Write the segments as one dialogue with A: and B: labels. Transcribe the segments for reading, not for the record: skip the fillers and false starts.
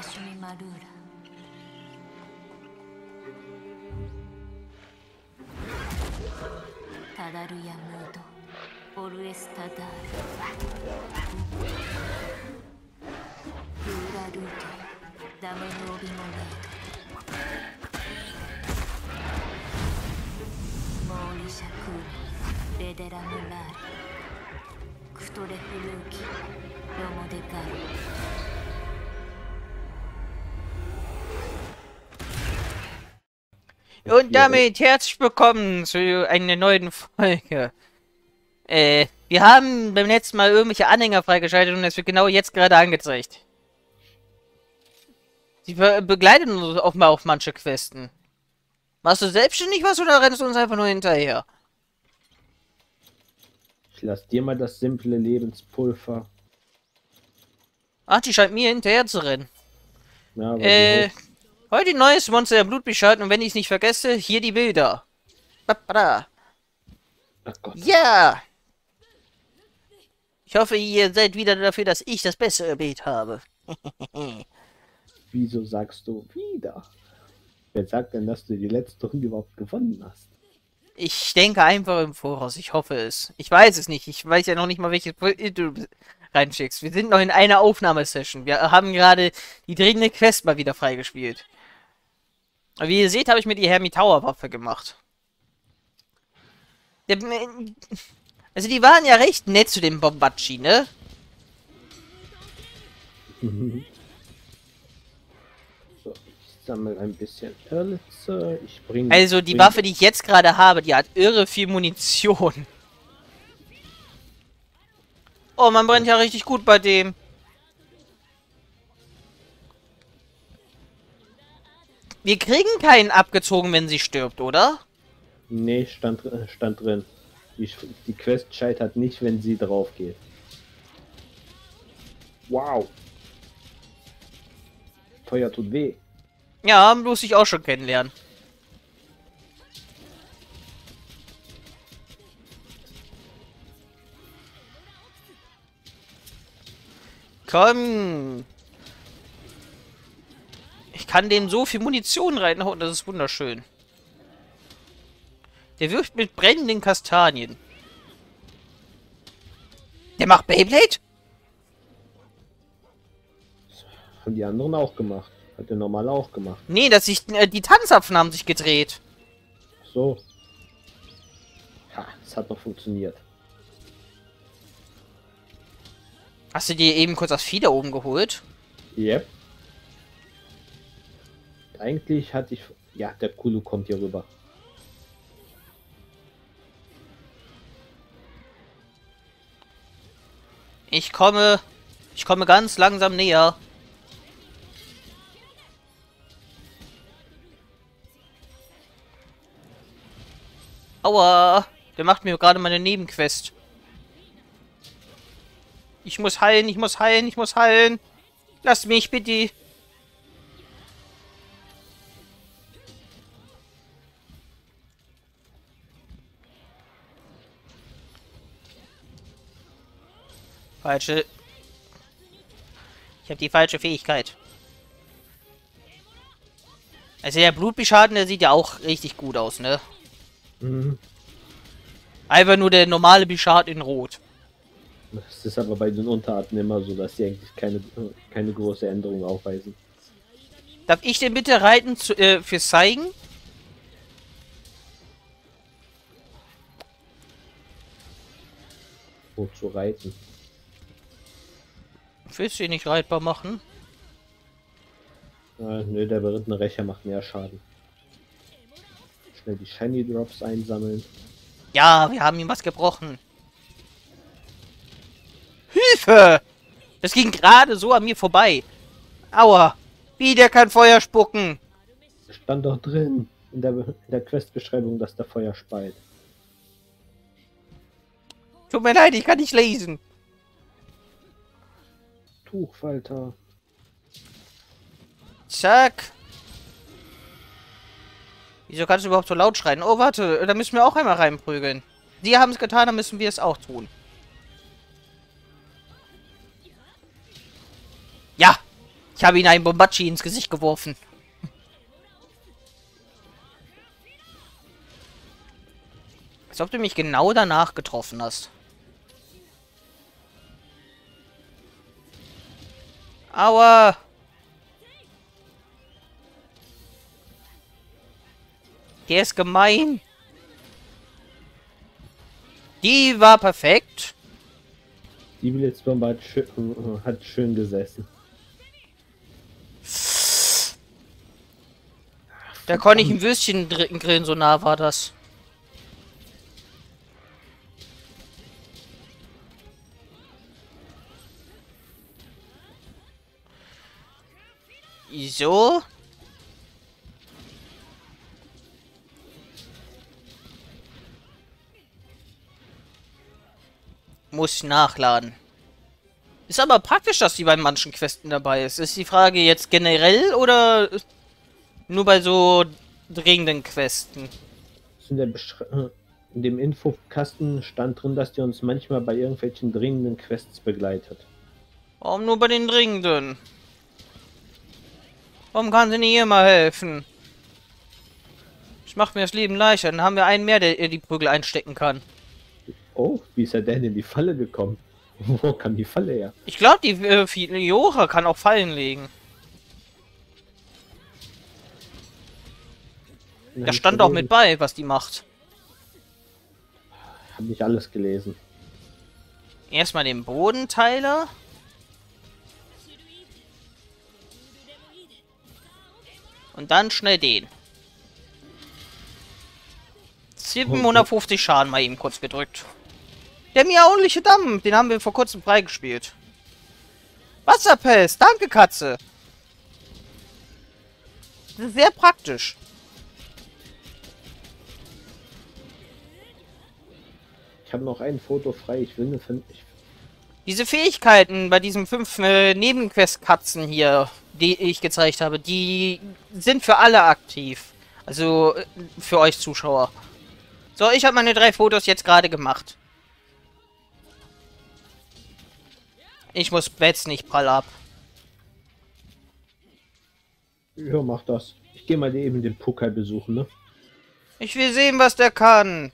A: Rashmi Marura. Tadaruya Mudo. Always Tadar. Pura Ruto. Dame no Bimonedo. Mori Shakura. Redera Mulari. Kutore Furuki. Romo de Garo.
B: Und damit herzlich willkommen zu einer neuen Folge. Wir haben beim letzten Mal irgendwelche Anhänger freigeschaltet und es wird genau jetzt gerade angezeigt. Sie begleiten uns auch mal auf manche Questen. Machst du selbstständig was oder rennst du uns einfach nur hinterher?
C: Ich lass dir mal das simple Lebenspulver.
B: Ach, die scheint mir hinterher zu rennen.
C: Ja, aber
B: Heute neues Monster der Blutbeschalten und wenn ich es nicht vergesse, hier die Bilder.
C: ach Gott.
B: Ja! Ich hoffe, ihr seid wieder dafür, dass ich das bessere Bild habe.
C: Wieso sagst du wieder? Wer sagt denn, dass du die letzte Runde überhaupt gewonnen hast?
B: Ich denke einfach im Voraus. Ich hoffe es. Ich weiß es nicht. Ich weiß ja noch nicht mal, welches Bild du reinschickst. Wir sind noch in einer Aufnahmesession. Wir haben gerade die dringende Quest mal wieder freigespielt. Aber wie ihr seht, habe ich mir die Hermitaur-Waffe gemacht. Also die waren ja recht nett zu dem Bombachi, ne?
C: So, ich sammle ein bisschen Erlitze. Ich bringe.
B: Also die Waffe, die ich jetzt gerade habe, die hat irre viel Munition. Oh, man brennt ja richtig gut bei dem. Wir kriegen keinen abgezogen, wenn sie stirbt, oder?
C: Nee, stand drin. Die Quest scheitert nicht, wenn sie drauf geht. Wow. Feuer tut weh.
B: Ja, muss ich auch schon kennenlernen. Komm. Ich kann dem so viel Munition reinhauen, das ist wunderschön. Der wirft mit brennenden Kastanien. Der macht Beyblade?
C: Haben die anderen auch gemacht. Hat der normale auch gemacht.
B: Nee, die Tanzapfen haben sich gedreht.
C: So. Ha, es hat noch funktioniert.
B: Hast du dir eben kurz das Vieh da oben geholt?
C: Yep. Eigentlich hatte ich... Ja, der Kulu kommt hier rüber.
B: Ich komme ganz langsam näher. Aua, der macht mir gerade meine Nebenquest. Ich muss heilen, ich muss heilen, ich muss heilen. Lasst mich bitte. Falsche. Ich habe die falsche Fähigkeit. Also der Blutbeschaden, der sieht ja auch richtig gut aus, ne?
C: Mhm.
B: Einfach nur der normale Bischad in Rot.
C: Das ist aber bei den Unterarten immer so, dass sie eigentlich keine große Änderung aufweisen.
B: Darf ich den bitte reiten fürs Zeigen?
C: Wo zu reiten.
B: Willst du ihn nicht reitbar machen?
C: Nö, der berittene Rächer macht mehr Schaden. Schnell die Shiny Drops einsammeln.
B: Ja, wir haben ihm was gebrochen. Hilfe! Das ging gerade so an mir vorbei. Aua! Wie, der kann Feuer spucken.
C: Stand doch drin in der Questbeschreibung, dass der Feuer speit.
B: Tut mir leid, ich kann nicht lesen.
C: Tuchfalter.
B: Zack. Wieso kannst du überhaupt so laut schreien? Oh, warte, da müssen wir auch einmal reinprügeln. Sie haben es getan, dann müssen wir es auch tun. Ja! Ich habe ihn einen Bombachi ins Gesicht geworfen. Als ob du mich genau danach getroffen hast. Aua! Der ist gemein. Die war perfekt.
C: Die Blitzbombe hat schön gesessen.
B: Da konnte ich ein Würstchen grillen, so nah war das. So. Muss nachladen. Ist aber praktisch, dass die bei manchen Questen dabei ist. Ist die Frage jetzt generell oder nur bei so dringenden Questen?
C: In dem Infokasten stand drin, dass die uns manchmal bei irgendwelchen dringenden Quests begleitet.
B: Warum nur bei den dringenden? Warum kann sie nicht immer helfen? Ich mache mir das Leben leichter. Dann haben wir einen mehr, der die Prügel einstecken kann.
C: Oh, wie ist er denn in die Falle gekommen? Wo kam die Falle her?
B: Ich glaube, die Fiora kann auch Fallen legen. Da stand auch mit bei, was die macht.
C: Hab nicht alles gelesen.
B: Erstmal den Bodenteiler. Und dann schnell den. 750 Schaden mal eben kurz gedrückt. Der miauliche Damm, den haben wir vor kurzem freigespielt. Wasserpest, danke Katze. Das ist sehr praktisch.
C: Ich habe noch ein Foto frei, ich will eine
B: Diese Fähigkeiten bei diesen 5 Nebenquest-Katzen hier, die ich gezeigt habe, die sind für alle aktiv. Also für euch Zuschauer. So, ich habe meine 3 Fotos jetzt gerade gemacht. Ich muss Bets nicht prall ab.
C: Ja, mach das. Ich gehe mal eben den Pukai besuchen, ne?
B: Ich will sehen, was der kann.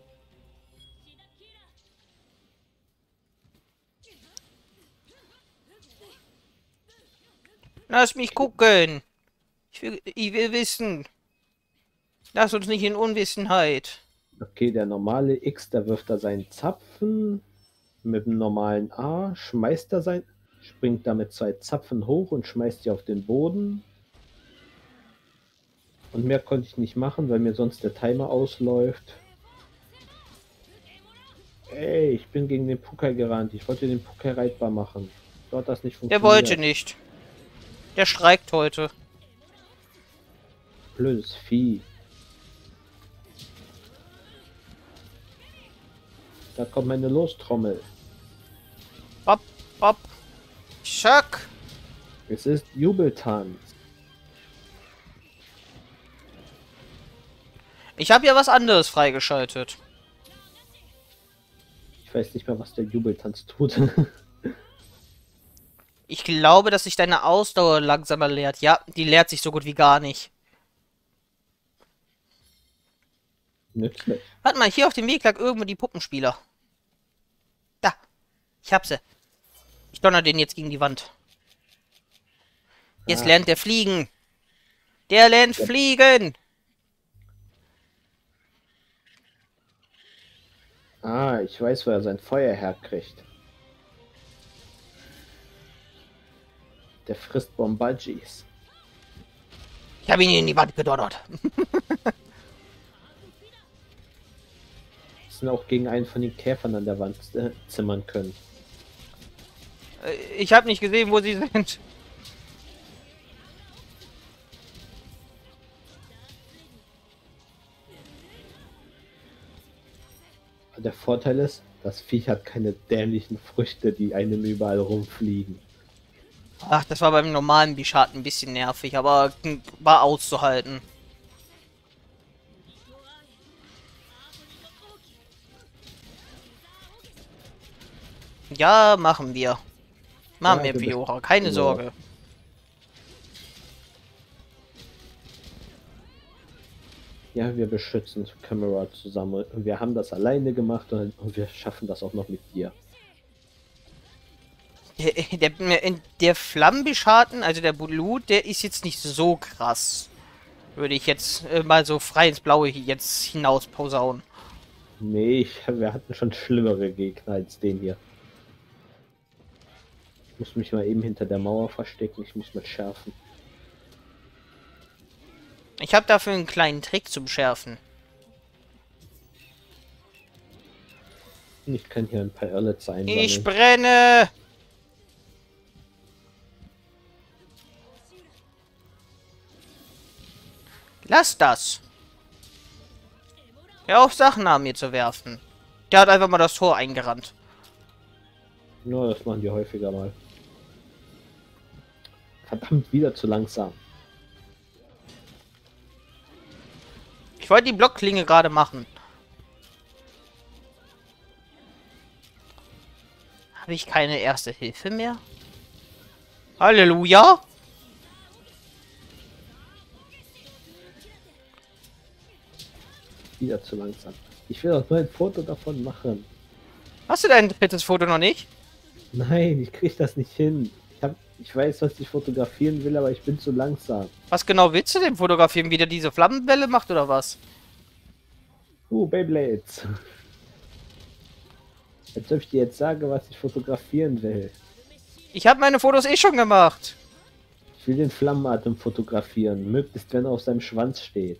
B: Lass mich gucken. Ich will wissen. Lass uns nicht in Unwissenheit.
C: Okay, der normale X, da wirft er seinen Zapfen. Mit dem normalen A schmeißt er springt da mit 2 Zapfen hoch und schmeißt die auf den Boden. Und mehr konnte ich nicht machen, weil mir sonst der Timer ausläuft. Ey, ich bin gegen den Pukai gerannt. Ich wollte den Pukai reitbar machen. So hat das nicht funktioniert.
B: Der wollte nicht. Der streikt heute.
C: Blödes Vieh. Da kommt meine Lostrommel.
B: Bop, bop. Schack.
C: Es ist Jubeltanz.
B: Ich habe ja was anderes freigeschaltet.
C: Ich weiß nicht mehr, was der Jubeltanz tut.
B: Ich glaube, dass sich deine Ausdauer langsamer leert. Ja, die leert sich so gut wie gar nicht.
C: Nützlich.
B: Warte mal, hier auf dem Weg lag irgendwo die Puppenspieler. Da. Ich hab sie. Ich donner den jetzt gegen die Wand. Jetzt lernt der fliegen. Der lernt fliegen.
C: Ah, ich weiß, wo er sein Feuer herkriegt. Der frisst Bombagis.
B: Ich habe ihn in die Wand gedonnert.
C: Sind auch gegen einen von den Käfern an der Wand zimmern können.
B: Ich habe nicht gesehen, wo sie sind.
C: Der Vorteil ist, das Viech hat keine dämlichen Früchte, die einem überall rumfliegen.
B: Ach, das war beim normalen Bishat ein bisschen nervig, aber war auszuhalten. Ja, machen wir. Machen wir, Fiora, keine Sorge.
C: Ja, wir beschützen Camera zusammen. Und wir haben das alleine gemacht und wir schaffen das auch noch mit dir.
B: Der Flammenbeschaden, also der Blut, der ist jetzt nicht so krass. Würde ich jetzt mal so frei ins Blaue jetzt hinaus posaunen.
C: Nee, wir hatten schon schlimmere Gegner als den hier. Ich muss mich mal eben hinter der Mauer verstecken. Ich muss mal schärfen.
B: Ich habe dafür einen kleinen Trick zum Schärfen.
C: Ich kann hier ein paar Irrlets einsammeln.
B: Ich brenne! Lass das! Hör auf, Sachen an mir zu werfen. Der hat einfach mal das Tor eingerannt.
C: Ja, das machen die häufiger mal. Verdammt, wieder zu langsam.
B: Ich wollte die Blockklinge gerade machen. Habe ich keine erste Hilfe mehr? Halleluja!
C: Wieder zu langsam. Ich will doch nur ein Foto davon machen.
B: Hast du dein drittes Foto noch nicht?
C: Nein, ich krieg das nicht hin. Ich weiß, was ich fotografieren will, aber ich bin zu langsam.
B: Was genau willst du denn fotografieren? Wieder diese Flammenwelle macht oder was?
C: Beyblades. Als ob ich dir jetzt sage, was ich fotografieren will.
B: Ich habe meine Fotos eh schon gemacht.
C: Ich will den Flammenatem fotografieren, möglichst wenn er auf seinem Schwanz steht.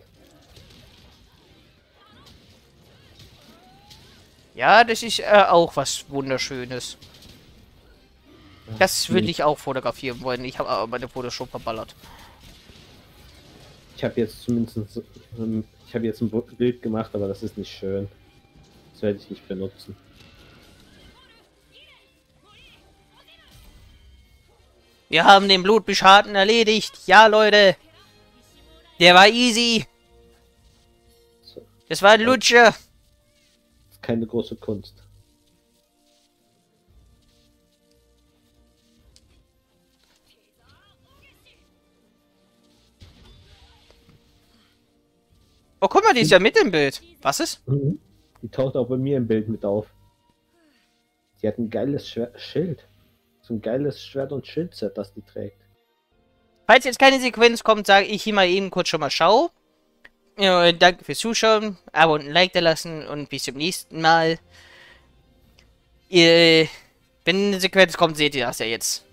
B: Ja, das ist auch was Wunderschönes. Das würde ich auch fotografieren wollen. Ich habe aber meine Fotos schon verballert.
C: Ich habe jetzt zumindest ich habe jetzt ein Bild gemacht, aber das ist nicht schön. Das werde ich nicht benutzen.
B: Wir haben den Blutbeschaden erledigt. Ja, Leute. Der war easy.
C: So.
B: Das war ein Lutscher.
C: Das ist keine große Kunst.
B: Oh, guck mal, die ist ja mit im Bild. Was ist?
C: Mhm. Die taucht auch bei mir im Bild mit auf. Die hat ein geiles Schild. So ein geiles Schwert- und Schildset, das die trägt.
B: Falls jetzt keine Sequenz kommt, sage ich hier mal eben kurz schon mal Schau. Ja, danke fürs Zuschauen. Abo und ein Like da lassen und bis zum nächsten Mal. Wenn eine Sequenz kommt, seht ihr das ja jetzt.